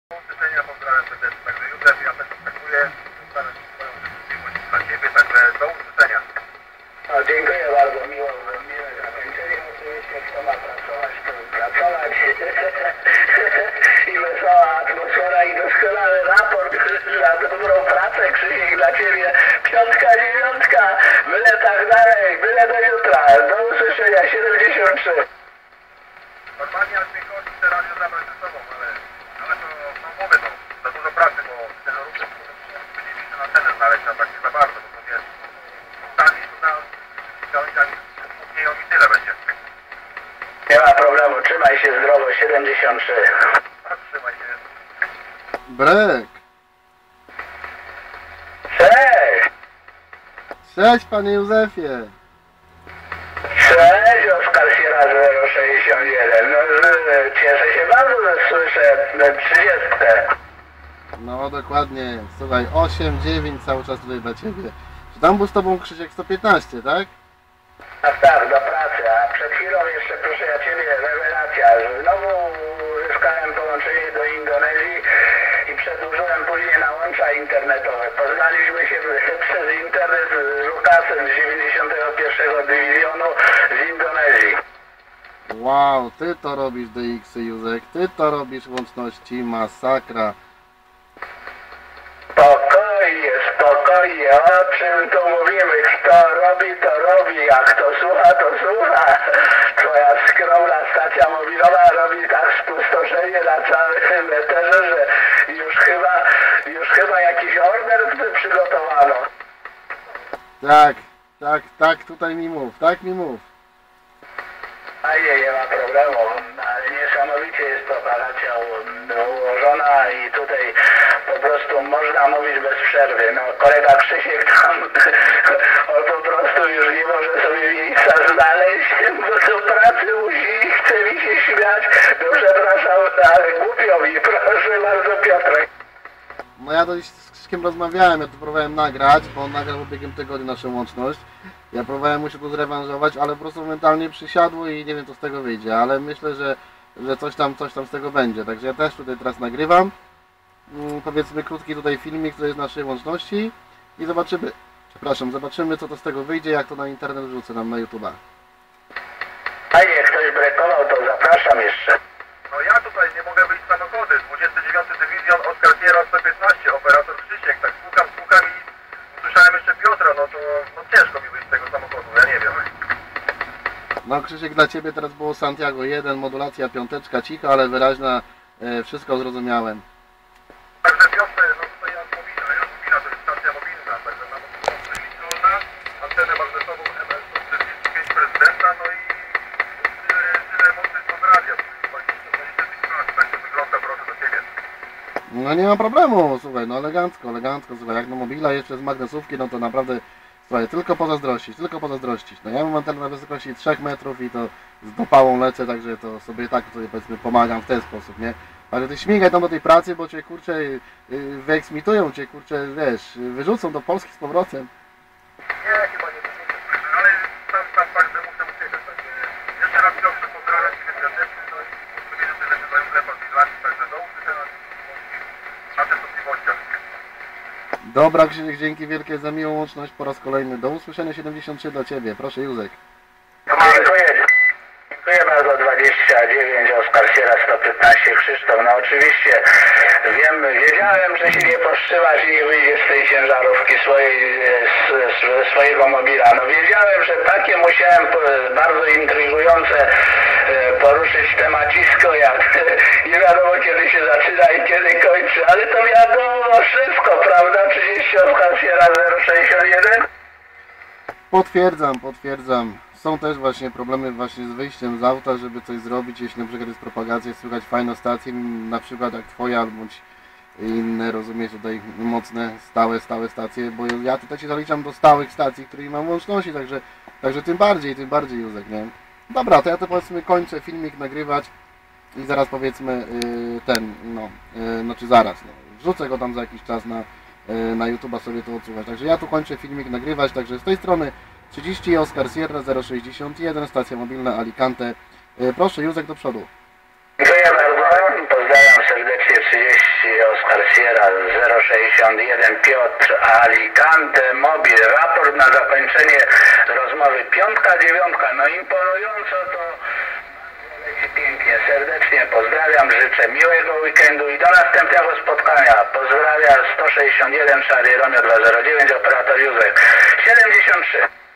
Życzenia, pozdrawiam serdecznie. Także Józef, ja też oczekuję. Zostanę swoją życzliwość dla Ciebie, także do usłyszenia. No, dziękuję bardzo, miłe zakończenie. Oczywiście kto ma pracować, to pracować. I wesoła atmosfera i doskonały raport za dobrą pracę, Krzysiek, dla Ciebie. 5, 9, byle tak dalej, byle do jutra. Do usłyszenia, 73. Normalnie jak mnie chodzi, te radio zabrać ze sobą, ale to, no mówię, to za dużo pracy, bo te ruchy będzie mi na cenę znaleźć, a tak nie za bardzo, bo to wiesz, stali tu na gałęziach puknieją i tyle będzie. Nie ma problemu, trzymaj się zdrowo, 73. A trzymaj się. Brek! Cześć! Cześć panie Józefie! Cześć, Oskar Sierra 061. No, cieszę się bardzo, że słyszę 30. No dokładnie, słuchaj, 8, 9 cały czas tutaj dla ciebie. Czy tam był z tobą Krzysiek 115, tak? Tak, do pracy, a przed chwilą jeszcze, proszę ja Ciebie, rewelacja. Znowu uzyskałem połączenie do Indonezji i przedłużyłem później na łącza internetowe. Poznaliśmy się przez internet z Lukasem z 91 Dywizjonu z Indonezji. Wow, ty to robisz DX-y, Józek, ty to robisz łączności, masakra. Spokojnie, spokojnie, o czym tu mówimy? Kto robi, to robi, a kto słucha, to słucha. Twoja skromna stacja mobilowa robi tak spustoszenie na całym eterze, że już chyba jakiś order przygotowano. Tak, tutaj mi mów, tak mi mów. A nie ma problemu, ale niesamowicie jest propagacja ułożona i tutaj po prostu można mówić bez przerwy. No kolega Krzysiek tam on po prostu już nie może sobie miejsca znaleźć, bo do pracy musi i chce mi się śmiać. No przepraszam, ale głupio mi, proszę bardzo Piotrek. No ja dość z Krzyśkiem rozmawiałem, ja tu próbowałem nagrać, bo on nagrał w ubiegłym tygodniu naszą łączność. Ja próbowałem mu się tu zrewanżować, ale po prostu mentalnie przysiadło i nie wiem co z tego wyjdzie, ale myślę, że coś tam z tego będzie. Także ja też tutaj teraz nagrywam, powiedzmy krótki tutaj filmik, który jest z naszej łączności i zobaczymy co to z tego wyjdzie, jak to na internet wrzucę nam na YouTube'a. A nie, ktoś brekował, to zapraszam jeszcze. No ja tutaj nie mogę wyjść z samochody, 29 Dywizjon, Oskar Sierra 115, operator Krzysiek, tak słucham i usłyszałem jeszcze Piotra, no to ciężko mi wyjść z tego samochodu, ja nie wiem. No Krzysiek, dla Ciebie teraz było Santiago 1, modulacja piąteczka, cicha, ale wyraźna, wszystko zrozumiałem. Także Piotrze, no tutaj Jasmowina to jest stacja mobilna, także na mocno kontrolna, antenę magnetową ML145 prezydenta, no i tyle mocy z radia, tak to wygląda, proszę do Ciebie. No nie ma problemu, słuchaj, no elegancko, słuchaj, jak na mobila jeszcze z magnesówki, no to naprawdę, słuchaj, tylko pozazdrościć. No ja mam antenę na wysokości 3 metrów i to z dopałą lecę, także to sobie tak tutaj powiedzmy pomagam w ten sposób, nie? Ale ty śmigaj tam do tej pracy, bo cię kurczę wyeksmitują cię, kurczę, wiesz, wyrzucą do Polski z powrotem. Nie, chyba nie wyrzucę, ale sam fakt, że muszę uciekać, także jeszcze raz Piotrze pozdrawiam Cię serdecznie, no i pozdrowienia tyle, że dają lepa z Irlandii, także do usłyszenia na tych możliwościach. Dobra Krzysiek, dzięki wielkie za miłą łączność po raz kolejny. Do usłyszenia 73 dla Ciebie, proszę Józek. Dziękuję bardzo, 29, Oskar Sierra 115, Krzysztof. No oczywiście wiedziałem, że się nie powstrzymasz i nie wyjdziesz z tej ciężarówki swojego mobila. No wiedziałem, że takie musiałem bardzo intrygujące poruszyć temacisko, jak nie wiadomo kiedy się zaczyna i kiedy kończy, ale to wiadomo wszystko, prawda? 30 Oskar Sierra 061? Potwierdzam. Są też właśnie problemy właśnie z wyjściem z auta, żeby coś zrobić, jeśli na przykład jest propagacja, słychać fajne stacje, na przykład jak Twoja, bądź inne, rozumiesz, tutaj mocne, stałe stacje, bo ja tutaj się zaliczam do stałych stacji, których mam łączności, także tym bardziej Józek, nie? Dobra, to ja to powiedzmy kończę filmik nagrywać i zaraz powiedzmy wrzucę go tam za jakiś czas na YouTube'a sobie to odsłuchać, także ja tu kończę filmik nagrywać, także z tej strony 30 Oskar Sierra 061, stacja mobilna Alicante. Proszę Józek do przodu. Dziękuję bardzo, pozdrawiam serdecznie 30, Oscar Sierra 061, Piotr Alicante, Mobil. Raport na zakończenie rozmowy 5-9, no imponująco to leci pięknie. Serdecznie pozdrawiam, życzę miłego weekendu i do następnego spotkania. Pozdrawiam 161 Charlie Romeo 209, operator Józef 73.